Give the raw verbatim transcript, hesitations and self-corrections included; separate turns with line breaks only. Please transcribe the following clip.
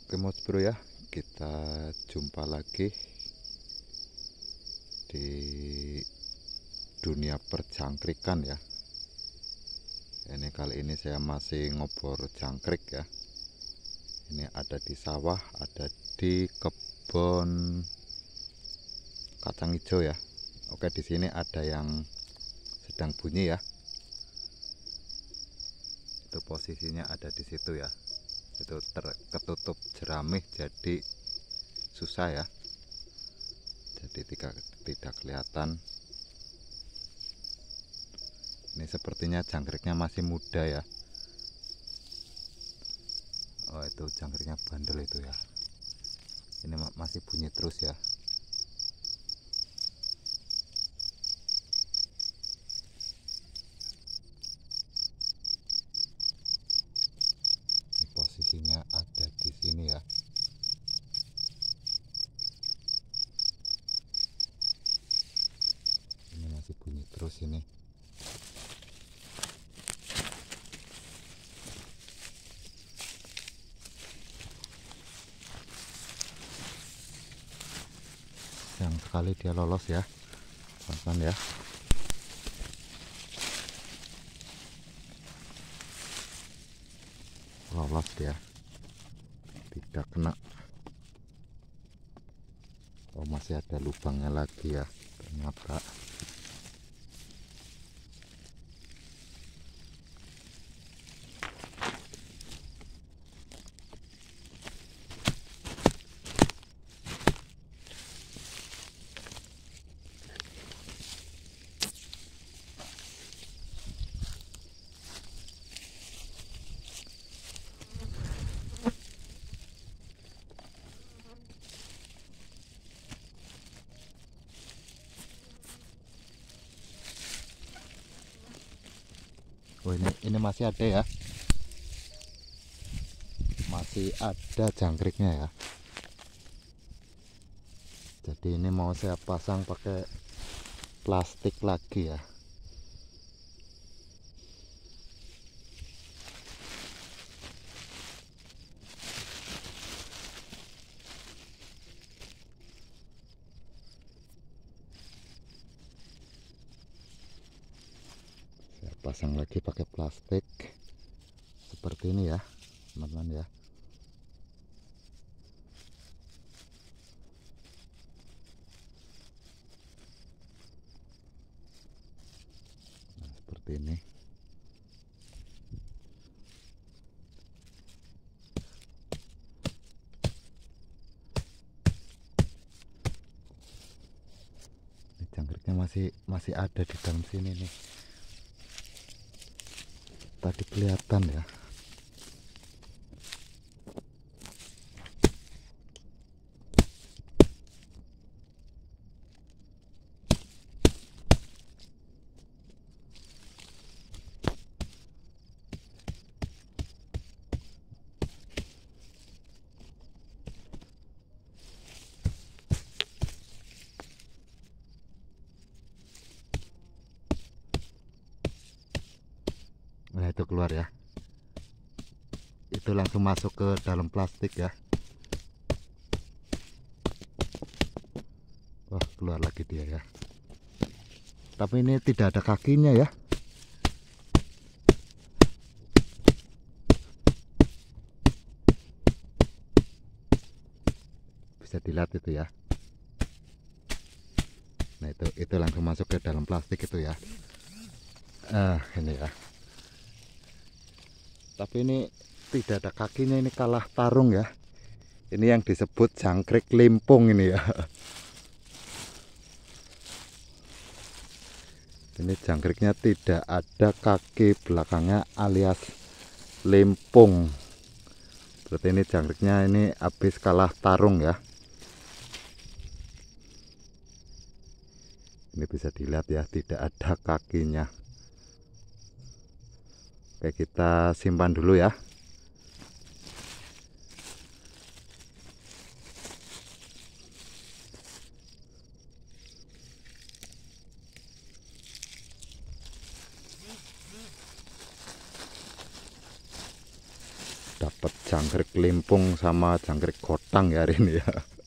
Oke Mas Bro ya, kita jumpa lagi di dunia perjangkrikan ya. Ini kali ini saya masih ngobor jangkrik ya. Ini ada di sawah, ada di kebun kacang hijau ya. Oke, di sini ada yang sedang bunyi ya. Itu posisinya ada di situ ya. Itu terketutup jeramih jadi susah ya. Jadi tidak tidak kelihatan. Ini sepertinya jangkriknya masih muda ya. Oh, itu jangkriknya bandel itu ya. Ini masih bunyi terus ya. Ini posisinya ada di sini ya. Ini masih bunyi terus ini. Yang sekali dia lolos ya, teman-teman ya. Lolos dia, tidak kena. Oh, masih ada lubangnya lagi ya ternyata. Oh, ini ini masih ada ya, masih ada jangkriknya ya. Jadi ini mau saya pasang pakai plastik lagi ya. Saya pasang lagi pakai plastik seperti ini ya, teman-teman ya. Nah, seperti ini. Ini jangkriknya masih masih ada di dalam sini nih. Tadi kelihatan ya. Nah, itu keluar ya. Itu langsung masuk ke dalam plastik ya. Wah, keluar lagi dia ya. Tapi ini tidak ada kakinya ya. Bisa dilihat itu ya. Nah, itu itu langsung masuk ke dalam plastik itu ya. Ah, ini ya. Tapi ini tidak ada kakinya, ini kalah tarung ya. Ini yang disebut jangkrik limpung ini ya. Ini jangkriknya tidak ada kaki belakangnya alias limpung. Berarti ini jangkriknya ini habis kalah tarung ya. Ini bisa dilihat ya, tidak ada kakinya. Oke, kita simpan dulu ya. Dapat dapat jangkrik limpung sama jangkrik gotang ya hari ini ya.